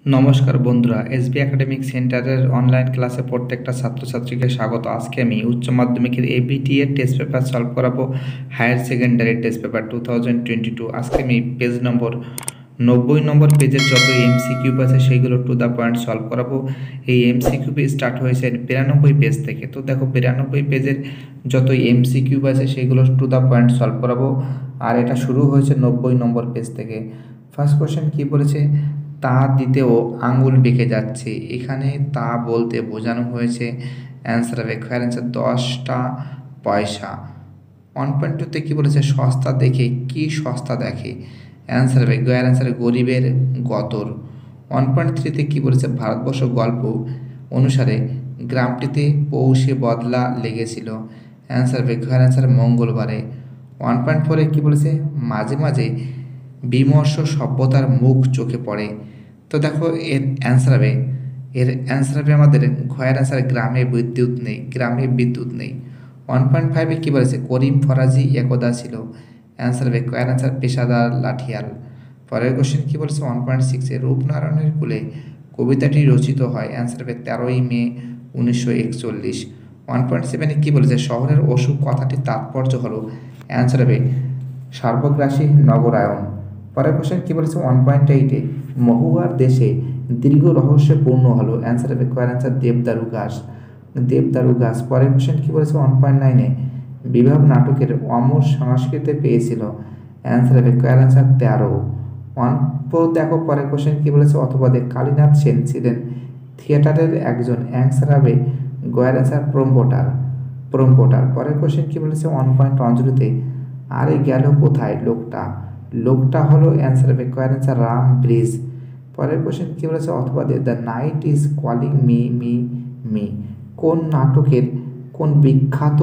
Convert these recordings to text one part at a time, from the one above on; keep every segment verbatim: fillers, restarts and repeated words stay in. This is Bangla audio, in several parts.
নমস্কার বন্ধুরা, এসবি একাডেমিক সেন্টারের অনলাইন ক্লাসে প্রত্যেকটা ছাত্রছাত্রীকে স্বাগত। আজকে আমি উচ্চ মাধ্যমিকের এবিটি এর টেস্ট পেপার সলভ করাবো, higher secondary test paper two thousand twenty two. আজকে আমি পেজ নম্বর নব্বই নম্বর পেজের যত এমসিকিউ আছে সেইগুলো টু দ্য পয়েন্ট সলভ করাবো। এই এমসিকিউ স্টার্ট হয়েছে বিরানব্বই পেজ থেকে। তো দেখো, বিরানব্বই পেজের যত এমসিকিউ আছে সেইগুলো টু দ্য পয়েন্ট সলভ করাবো, আর এটা শুরু হয়েছে নব্বই নম্বর পেজ থেকে। ফার্স্ট কোশ্চেন কি বলেছে? তা দিতেও আঙুল বেঁকে যাচ্ছে। এখানে তা বলতে বোঝানো হয়েছে অ্যান্সার হবে খয়ের অ্যান্সার দশটা পয়সা। ওয়ান পয়েন্ট টুতে কী বলেছে? সস্তা দেখে কি সস্তা দেখে? অ্যান্সার হবে গয়ের অ্যান্সার গরিবের গতর। ওয়ান পয়েন্ট থ্রিতে কী বলেছে? ভারতবর্ষ গল্প অনুসারে গ্রামটিতে পৌষে বদলা লেগেছিল। অ্যান্সার হবে খয়ের অ্যান্সার মঙ্গলবারে। ওয়ান পয়েন্ট ফোরে কী বলেছে? মাঝে মাঝে বিমর্ষ সভ্যতার মুখ চোখে পড়ে। তো দেখো, এর অ্যান্সার হবে এর অ্যান্সার হবে আমাদের ঘয়ের অ্যান্সার গ্রামে বিদ্যুৎ নেই, গ্রামে বিদ্যুৎ নেই। ওয়ান পয়েন্ট ফাইভে কী বলেছে? করিম ফরাজি একদা ছিল। অ্যান্সার হবে কয়ের অ্যান্সার পেশাদার লাঠিয়াল। পরের কোশ্চেন কী বলেছে? ওয়ান পয়েন্ট সিক্সে রূপনারায়ণের কুলে কবিতাটি রচিত হয়। অ্যান্সার হবে তেরোই মে উনিশশো একচল্লিশ। ওয়ান পয়েন্ট সেভেনে কী বলেছে? শহরের অসুখ কথাটির তাৎপর্য হলো। অ্যান্সার হবে সার্বগ্রাসী নগরায়ন। পরের কোশ্চেন কী বলেছে? ওয়ান পয়েন্ট এইটে মহুয়ার দেশে দীর্ঘ রহস্যে পূর্ণ হলো। অ্যান্সার হবে কয়ের অ্যান্সার দেবদারু ঘাস, দেবদারু গাছ। পরের কোশ্চেন কী বলেছে? ওয়ান পয়েন্ট নাইনে বিভাগ নাটকের অমর সংস্কৃতি পেয়েছিল। অ্যান্সার হবে কয়ের অ্যান্সার তেরো। ওয়ান পো দেখো, পরের কোশ্চেন কী বলেছে? অথবা দেখ কালীনাথ সেন ছিলেন থিয়েটারের একজন। অ্যান্সার হবে গয়ের অ্যান্সার প্রম্পোটার, প্রম্পোটার। পরের কোশ্চেন কী বলেছে? ওয়ান পয়েন্ট অঞ্জলিতে আরে গেল কোথায় লোকটা? লোকটা হলো অ্যান্সার হবে কয়ের অ্যান্সার রাম ব্রিজ। পরের কোশ্চেন কী বলেছে? অথবা দে the night is calling me me me কোন নাটকের, কোন বিখ্যাত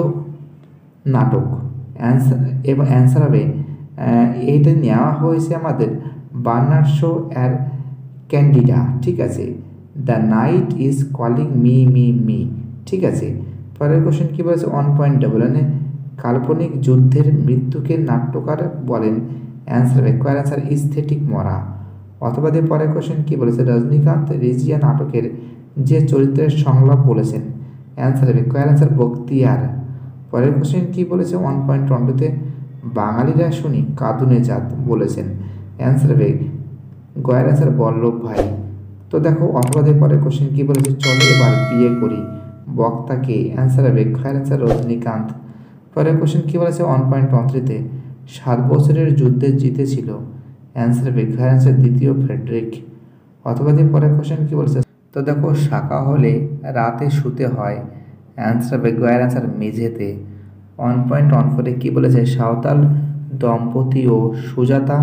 নাটক? অ্যান্সার এবং অ্যান্সার হবে এইটা নেওয়া হয়েছে আমাদের বার্নার্ড শো এর ক্যান্ডিডা। ঠিক আছে, the night is calling me me me ঠিক আছে। পরের কোশ্চেন কী বলেছে? ওয়ান পয়েন্ট ডবল ওয়ানে কাল্পনিক যুদ্ধের মৃত্যুকে নাট্যকার বলেন। অ্যান্সার হবে কয়ের অ্যান্সার স্থেটিক মরা। অথবা দিয়ে পরের কোশ্চেন কী বলেছে? রজনীকান্ত রেজিয়া নাটকের যে চরিত্রের সংলাপ বলেছেন। অ্যান্সার হবে কয়ের অ্যান্সার বক্তিয়ার। পরের কোশ্চেন কী বলেছে? ওয়ান পয়েন্ট টুতে বাঙালিরা শুনি কাঁদুনে জাত বলেছেন। অ্যান্সার হবে গয়ের অ্যান্সার বল্লভ ভাই। তো দেখো, অথবা দিয়ে পরের কোশ্চেন কী বলেছে? চলো এবার বিয়ে করি, বক্তাকে। অ্যান্সার হবে গয়ের অ্যান্সার রজনীকান্ত। পরের কোশ্চেন কী বলেছে? ওয়ান পয়েন্ট থ্রিতে সাত বছরের যুদ্ধে জিতেছিল। অ্যান্সার হবে গয়ের অ্যান্সার দ্বিতীয় ফ্রেডরিক। অথবা দিয়ে পরের কোশ্চেন কী বলেছে? তো দেখো, শাখা হলে রাতে শুতে হয়। অ্যান্সার হবে গয়ের অ্যান্সার মেঝেতে। ওয়ান পয়েন্ট ওয়ান ফোরে কী বলেছে? সাঁওতাল দম্পতি ও সুজাতা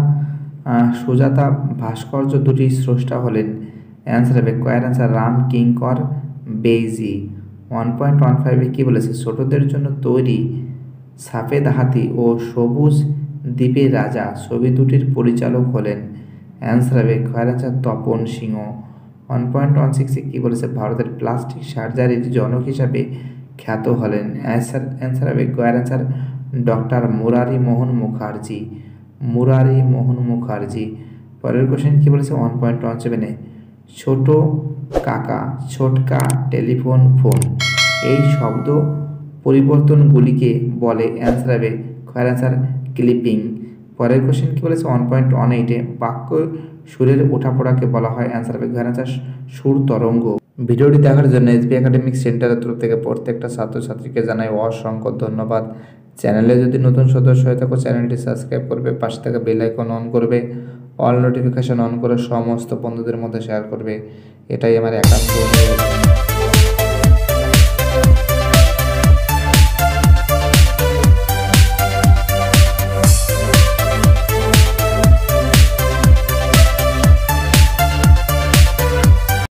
সুজাতা ভাস্কর্য দুটি স্রষ্টা হলেন। অ্যান্সার হবে গয়ের answer Ram Kinkar Baij. One point one ফাইভে কী বলেছে? ছোটদের জন্য তৈরি সাফেদ হাতি ও সবুজ দ্বীপের রাজা ছবি দুটির পরিচালক হলেন। অ্যান্সার হবে গয়ের answer Tapan Sinha. One point one সিক্সে কী বলেছে? ভারতের প্লাস্টিক সার্জারির জনক হিসাবে খ্যাত হলেন। অ্যান্সার অ্যান্সার হবে গয়ের অ্যান্সার ডক্টর মুরারি মোহন মুখার্জি, মুরারি মোহন মুখার্জি। পরের কোশ্চেন কী বলেছে? ওয়ান পয়েন্ট ওয়ান সেভেনে ছোট কাকা ছোটকা টেলিফোন ফোন এই শব্দ পরিবর্তনগুলিকে বলে। অ্যান্সার হবে গয়ের অ্যান্সার ক্লিপিং। পরের কোশ্চেন কী বলেছে? ওয়ান পয়েন্ট ওয়ান এইটে বাক্য সুরের ওঠাপড়াকে বলা হয়। অ্যান্সার হবে গয়ের অ্যান্সার সুর তরঙ্গ। ভিডিওটি দেখার জন্য এসবি একাডেমিক সেন্টারের তরফ থেকে প্রত্যেকটা ছাত্রছাত্রীকে জানাই অসংখ্য ধন্যবাদ। চ্যানেলে যদি নতুন সদস্য হয়ে থাকো, চ্যানেলটি সাবস্ক্রাইব করবে, পাশে থাকা বেল আইকন অন করবে, অল নোটিফিকেশন অন করে সমস্ত বন্ধুদের মধ্যে শেয়ার করবে। এটাই আমার একান্ত অনুরোধ।